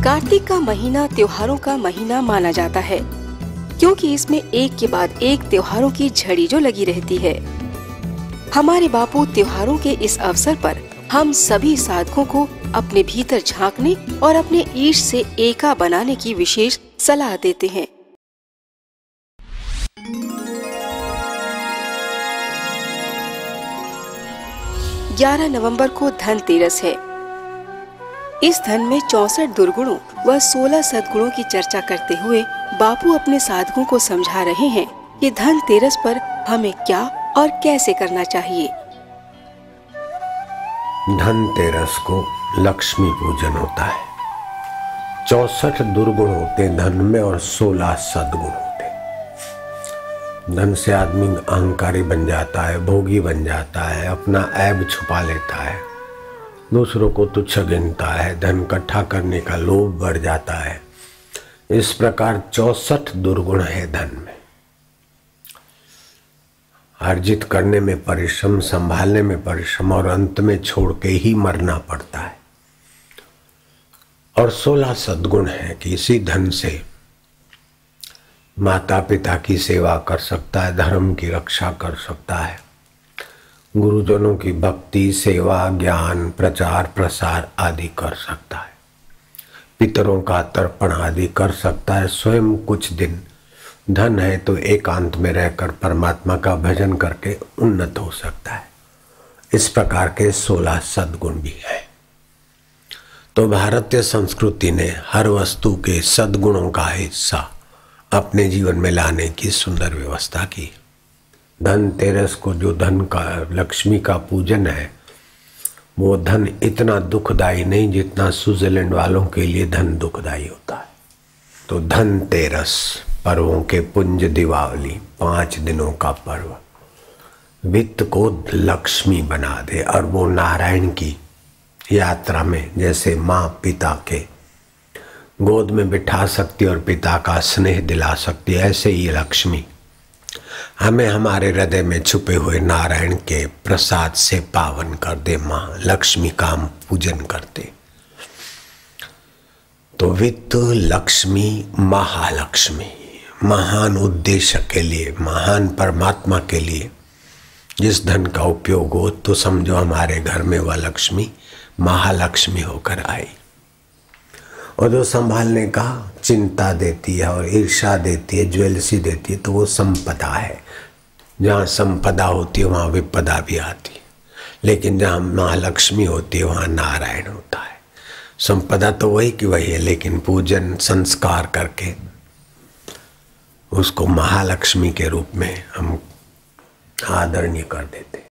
कार्तिक का महीना त्योहारों का महीना माना जाता है, क्योंकि इसमें एक के बाद एक त्योहारों की झड़ी जो लगी रहती है। हमारे बापू त्योहारों के इस अवसर पर हम सभी साधकों को अपने भीतर झांकने और अपने ईश से एका बनाने की विशेष सलाह देते हैं। ग्यारह नवंबर को धनतेरस है। इस धन में 64 दुर्गुणों व 16 सद्गुणों की चर्चा करते हुए बापू अपने साधकों को समझा रहे हैं कि धनतेरस पर हमें क्या और कैसे करना चाहिए। धनतेरस को लक्ष्मी पूजन होता है। 64 दुर्गुण होते हैं धन में और 16 सद्गुण होते। धन से आदमी अहंकारी बन जाता है, भोगी बन जाता है, अपना ऐब छुपा लेता है, दूसरों को तुच्छ गिनता है, धन इकट्ठा करने का लोभ बढ़ जाता है। इस प्रकार 64 दुर्गुण है धन में। अर्जित करने में परिश्रम, संभालने में परिश्रम और अंत में छोड़ के ही मरना पड़ता है। और 16 सद्गुण है कि इसी धन से माता पिता की सेवा कर सकता है, धर्म की रक्षा कर सकता है, गुरुजनों की भक्ति, सेवा, ज्ञान, प्रचार प्रसार आदि कर सकता है, पितरों का तर्पण आदि कर सकता है। स्वयं कुछ दिन धन है तो एकांत में रहकर परमात्मा का भजन करके उन्नत हो सकता है। इस प्रकार के 16 सद्गुण भी है। तो भारतीय संस्कृति ने हर वस्तु के सद्गुणों का हिस्सा अपने जीवन में लाने की सुंदर व्यवस्था की। धनतेरस को जो धन का, लक्ष्मी का पूजन है, वो धन इतना दुखदाई नहीं जितना स्विट्जरलैंड वालों के लिए धन दुखदाई होता है। तो धनतेरस पर्वों के पुंज दीपावली, 5 दिनों का पर्व वित्त को लक्ष्मी बना दे और वो नारायण की यात्रा में जैसे माँ पिता के गोद में बिठा सकती और पिता का स्नेह दिला सकती, ऐसे ही लक्ष्मी हमें हमारे हृदय में छुपे हुए नारायण के प्रसाद से पावन कर दे। माँ लक्ष्मी का हम पूजन करते। तो वित्त लक्ष्मी, महालक्ष्मी, महान उद्देश्य के लिए, महान परमात्मा के लिए जिस धन का उपयोग हो तो समझो हमारे घर में वह लक्ष्मी महालक्ष्मी होकर आई। और जो संभालने का चिंता देती है और ईर्ष्या देती है, ज्वेलसी देती है, तो वो संपदा है। जहाँ संपदा होती है वहाँ विपदा भी आती है, लेकिन जहाँ महालक्ष्मी होती है वहाँ नारायण होता है। संपदा तो वही की वही है, लेकिन पूजन संस्कार करके उसको महालक्ष्मी के रूप में हम आदरणीय कर देते।